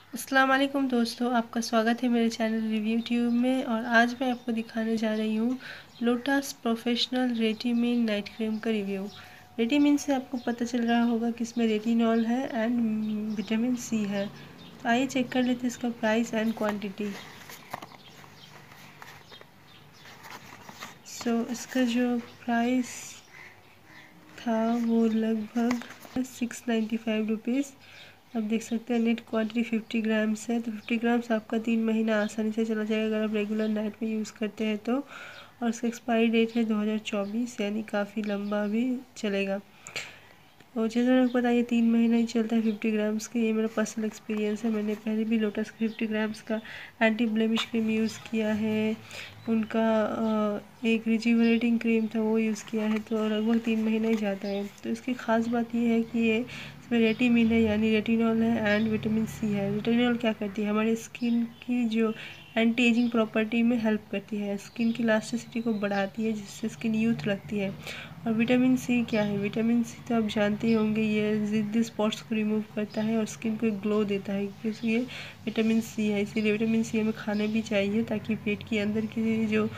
अस्सलाम वालेकुम दोस्तों, आपका स्वागत है मेरे चैनल रिव्यू ट्यूब में। और आज मैं आपको दिखाने जा रही हूँ Lotus professional Retemin night cream का रिव्यू। रेटिमिन से आपको पता चल रहा होगा कि इसमें रेटिनॉल है एंड विटामिन सी है। तो आइए चेक कर लेते हैं इसका प्राइस एंड क्वांटिटी। इसका जो प्राइस था वो लगभग 695 रुपीज़। आप देख सकते हैं नेट क्वांटिटी 50 ग्राम्स है, तो 50 ग्राम्स आपका 3 महीना आसानी से चला जाएगा अगर आप रेगुलर नाइट में यूज़ करते हैं तो। और इसका एक्सपायरी डेट है 2024, यानी काफ़ी लंबा भी चलेगा। और जैसा मेरे को पता है ये 3 महीना ही चलता है 50 ग्राम्स की। ये मेरा पर्सनल एक्सपीरियंस है, मैंने पहले भी लोटस का 50 ग्राम्स का एंटी ब्लेमिश क्रीम यूज़ किया है। उनका एक रिजुवनेटिंग क्रीम था वो यूज़ किया है, तो लगभग 3 महीना ही जाता है। तो इसकी ख़ास बात ये है कि ये इसमें रेटिमिन है, यानी रेटिनॉल है एंड विटामिन सी है। रेटिनॉल क्या करती है, हमारी स्किन की जो एंटी एजिंग प्रॉपर्टी में हेल्प करती है, स्किन की इलास्टिसिटी को बढ़ाती है जिससे स्किन यूथ लगती है। और विटामिन सी क्या है, विटामिन सी तो आप जानते ही होंगे, ये ज़िद्दी स्पॉट्स को रिमूव करता है और स्किन को एक ग्लो देता है, क्योंकि ये विटामिन सी है। इसीलिए विटामिन सी हमें खाने भी चाहिए ताकि पेट के अंदर की जो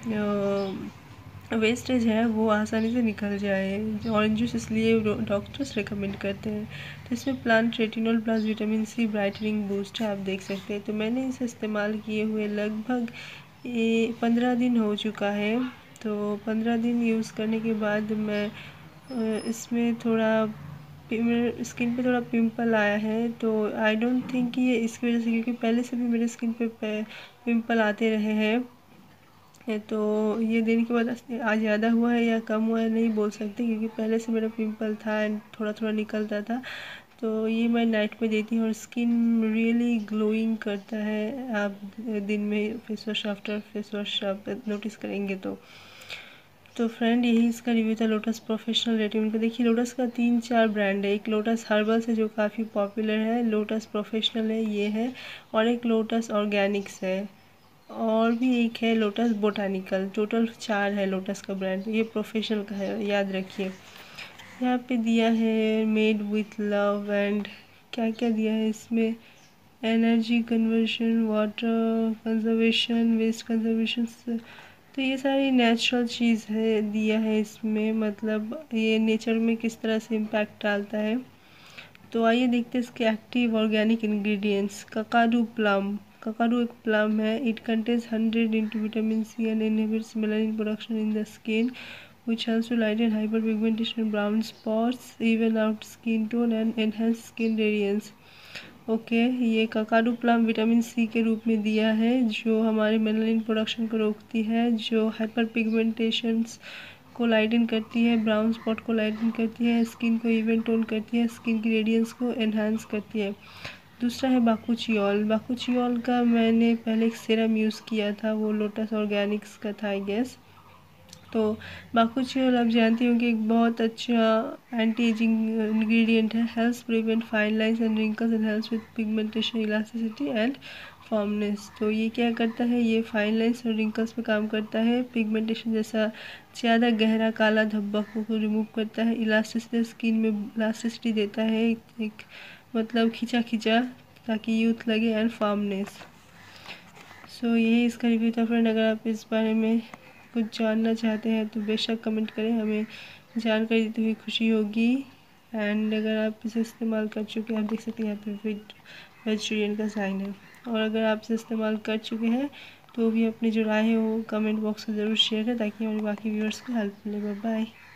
वेस्टेज है वो आसानी से निकल जाए। ऑरेंज जूस इसलिए डॉक्टर्स रिकमेंड करते हैं। तो इसमें plant retinol plus vitamin C brightening boost है, आप देख सकते हैं। तो मैंने इसे इस्तेमाल किए हुए लगभग 15 दिन हो चुका है। तो 15 दिन यूज़ करने के बाद मैं इसमें थोड़ा मेरे स्किन पे थोड़ा पिंपल आया है। तो आई डोंट थिंक कि ये इसकी वजह से, क्योंकि पहले से भी मेरे स्किन पे पिंपल आते रहे हैं। तो ये दिन के बाद आज ज़्यादा हुआ है या कम हुआ है नहीं बोल सकते, क्योंकि पहले से मेरा पिंपल था एंड थोड़ा थोड़ा निकलता था। तो ये मैं नाइट में देती हूँ और स्किन रियली ग्लोइंग करता है। आप दिन में face wash after face wash आप नोटिस करेंगे तो फ्रेंड यही इसका रिव्यू था लोटस प्रोफेशनल रेटिमिन का। देखिए लोटस का 3-4 ब्रांड है। एक लोटस हर्बल्स है जो काफ़ी पॉपुलर है, लोटस प्रोफेशनल है ये है, और एक लोटस ऑर्गेनिक्स है, और भी एक है लोटस बोटानिकल। टोटल 4 है लोटस का ब्रांड। ये प्रोफेशनल का है, याद रखिए। यहाँ पे दिया है मेड विथ लव एंड क्या क्या दिया है इसमें, energy conversion, water conservation, waste conservation. तो ये सारी नेचुरल चीज़ है दिया है इसमें, मतलब ये नेचर में किस तरह से इम्पैक्ट डालता है। तो आइए देखते हैं इसके active organic ingredients. Kakadu plum, Kakadu एक प्लम है। It contains 100 into vitamin C and inhibits melanin production in the skin which helps to lighten hyperpigmentation and brown spots, even out skin tone and enhance skin radiance। Okay ये Kakadu plum vitamin C के रूप में दिया है, जो हमारे melanin production को रोकती है, जो हाइपर पिगमेंटेशंस को लाइटन करती है, ब्राउन स्पॉट को लाइटन करती है, स्किन को इवन टोन करती है, स्किन की रेडियंस को एनहांस करती है। दूसरा है बाकुचियोल। बाकुचियोल का मैंने पहले एक सीरम यूज़ किया था, वो लोटस ऑर्गेनिक्स का था आई गेस। तो बाकुचियोल आप जानती होंगे एक बहुत अच्छा एंटी एजिंग इंग्रेडिएंट है। Helps prevent fine lines and wrinkles and helps with pigmentation, elasticity and firmness. तो ये क्या करता है, ये फाइन लाइंस और रिंकल्स पे काम करता है, पिगमेंटेशन जैसा ज़्यादा गहरा काला धब्बा को रिमूव करता है, इलास्टिसिटी स्किन में इलास्टिसिटी देता है, एक मतलब खिंचा खिंचा, ताकि यूथ लगे, एंड फॉर्मनेस। यही इसका रिव्यू था फ्रेंड। अगर आप इस बारे में कुछ जानना चाहते हैं तो बेशक कमेंट करें, हमें जानकारी देते हुए खुशी होगी। एंड अगर आप इसे इस्तेमाल कर चुके हैं, आप देख सकते हैं यहाँ पे वेजिटेरियन का साइन है। और अगर आप इसे इस्तेमाल कर चुके हैं तो भी अपनी जो राय है वो कमेंट बॉक्स में ज़रूर शेयर करें, ताकि हमारे बाकी व्यूअर्स को हेल्प मिले। बाय।